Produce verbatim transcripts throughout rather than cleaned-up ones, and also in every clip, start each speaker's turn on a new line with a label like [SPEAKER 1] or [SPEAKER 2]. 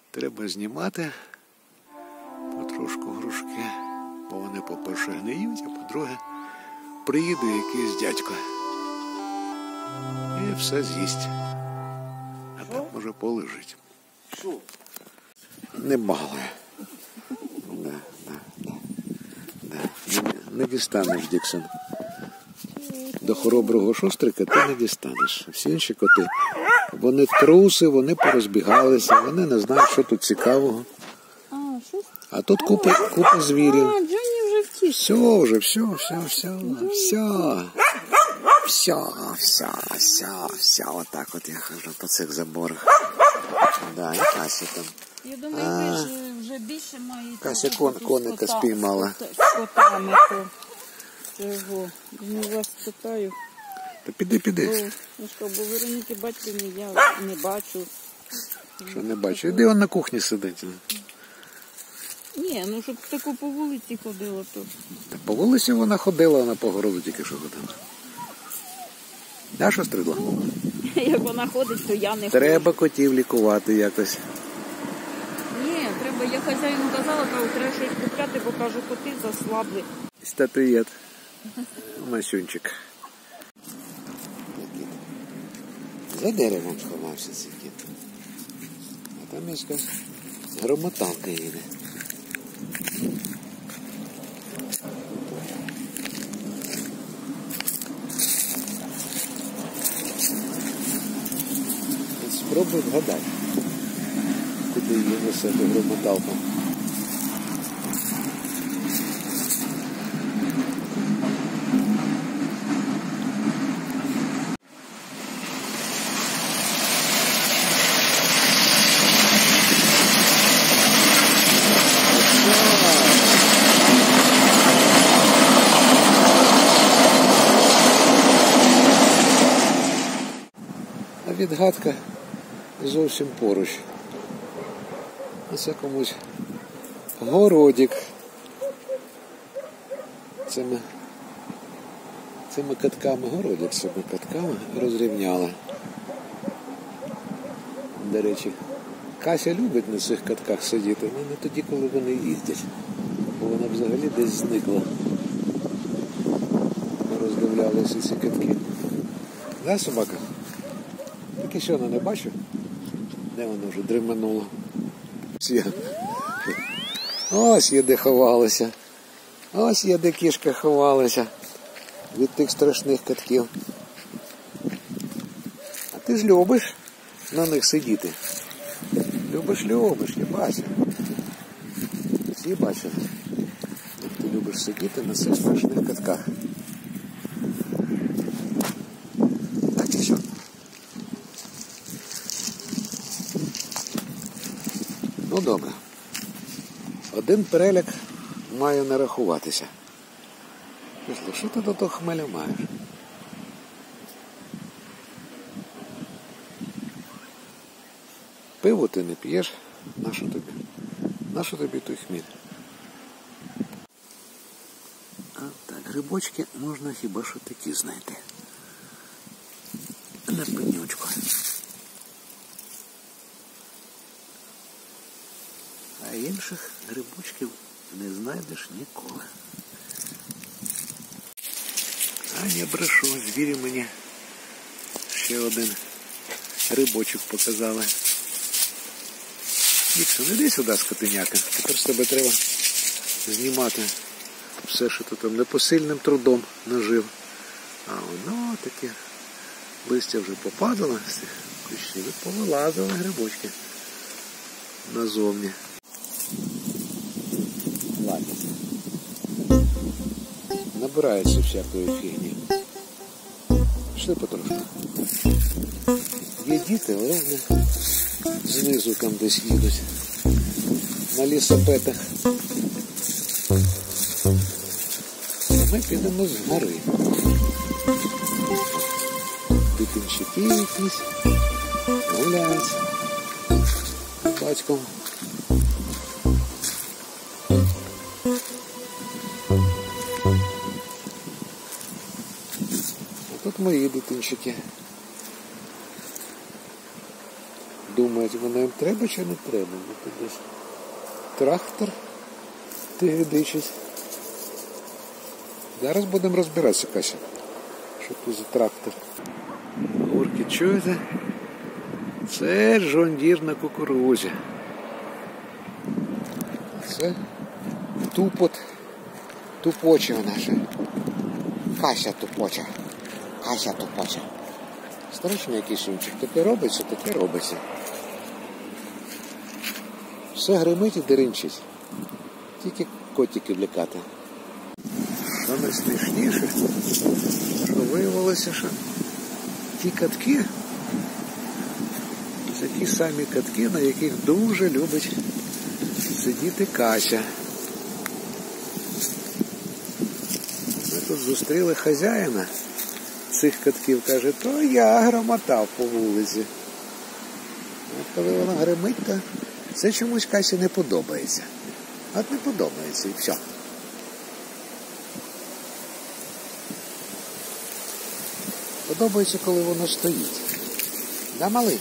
[SPEAKER 1] Треба знімати потрошку грушки, бо вони, по-перше, гниють, а по-друге, приїде якийсь дядько і все з'їсть. А там може полежить.
[SPEAKER 2] Що?
[SPEAKER 1] Не балує. Да, да, да. Да. Не, не дістанеш, Діксон. До хороброго шустрика ти не дістанеш. Всі інші коти, вони труси, вони порозбігалися, вони не знають, що тут цікавого.
[SPEAKER 3] А, що?
[SPEAKER 1] А тут купа, купа звірів.
[SPEAKER 3] А, Джонні вже втік.
[SPEAKER 1] Все вже, все, все, все, все. Все, все, все, все. Отак от я хожу по цих заборах. Да, і Кася там.
[SPEAKER 3] Я думаю, ви ж вже більше маєте.
[SPEAKER 1] Кася кон, коника спіймала.
[SPEAKER 3] З котами, то цього. Я вас питаю.
[SPEAKER 1] Та піди, піди.
[SPEAKER 3] Бо, ну що, бо Вероніки батьківні я не бачу.
[SPEAKER 1] Що не бачу. Іди он на кухні сидить.
[SPEAKER 3] Ні, ну щоб таку по вулиці ходила, то...
[SPEAKER 1] Та по вулиці вона ходила, вона по городу тільки що ходила. Да, що стридла?
[SPEAKER 3] Як вона ходить, то я не
[SPEAKER 1] Треба котів лікувати якось.
[SPEAKER 3] Ні, треба, я хазяїну казала, кажу, треба щось купляти, бо кажу, коти заслабли.
[SPEAKER 1] Статуєт. Масюнчик. За деревом сховався цей кіт. А там якась громоталка їде. Спробуй вгадати, куди її несе до громоталка. А відгадка зовсім поруч. Це комусь городик. Цими, цими катками, городик цими катками розрівняла. До речі, Кася любить на цих катках сидіти, але не тоді, коли вони їздять. Бо вона взагалі десь зникла. Ми роздивлялися ці катки. Да, собака? Таки що, вона не бачу? Де вона вже дременула? Ось є де ховалася. Ось є де кішка ховалася від тих страшних катків. А ти ж любиш на них сидіти. Любиш, любиш, я бачу. Всі бачили, як ти любиш сидіти на цих страшних катках. Так чи що? Ну добре. Один переляк має не рахуватися. Що ти до того хмеля маєш? Пиво ти не п'єш, нащо тобі? Нащо тобі той хміль? А так, грибочки можна хіба що такі знайти. На пенючку. А інших грибочків не знайдеш ніколи. А я брешу, звірі мені ще один грибочок показали. Діксон, іди сюди, скотиняка. Тепер з тебе треба знімати все, що ти там непосильним трудом нажив. А воно таке листя вже попадало з цих кущів і повилазили грибочки назовні. Ладно. Набирається всякої фігні. Пішли потрошку. Є діти, але вони знизу там десь їдуть. На лісопетах. А ми підемо з гори. Дитинчики якісь гуляють з батьком. А тут мої дитинчики. думають, воно їм треба чи не треба. Ну, тут десь трактор тигидичить. Зараз будемо розбиратися, Кася. Що тут за трактор? Гурки, чуєте? Це Джон Дір на кукурузі. Це тупот тупоча наша. Кася тупоча. Кася тупоча. Страшний кисунчик. Таке робиться, таке робиться. Все гримить і деренчить. Тільки котиків лякати. Що найсмішніше, що виявилося, що ті катки, це ті самі катки, на яких дуже любить сидіти Кася. Ми тут зустріли хазяїна цих катків, каже, то я грамотав по вулиці. От коли вона гримить, то це чомусь Касі не подобається. От не подобається і все. Подобається, коли воно стоїть. Да, малий?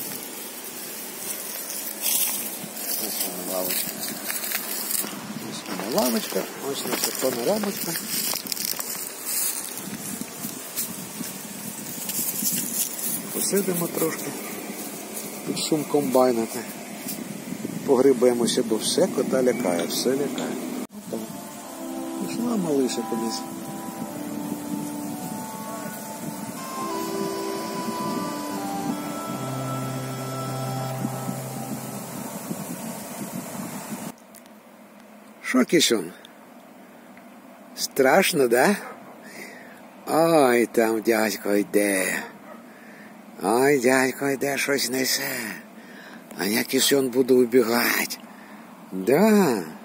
[SPEAKER 1] Ось вона лавочка. Ось вона лавочка, ось наша панорамочка. Посидимо трошки під шум комбайна. Погрибаємося, бо все кота лякає, все лякає. Отак. Пішла малиша кудись. Що, Кисюн? Страшно, да? Ой, там дядько йде. Ой, дядько йде, щось несе. А я, Кисюн, буду убігати. Да.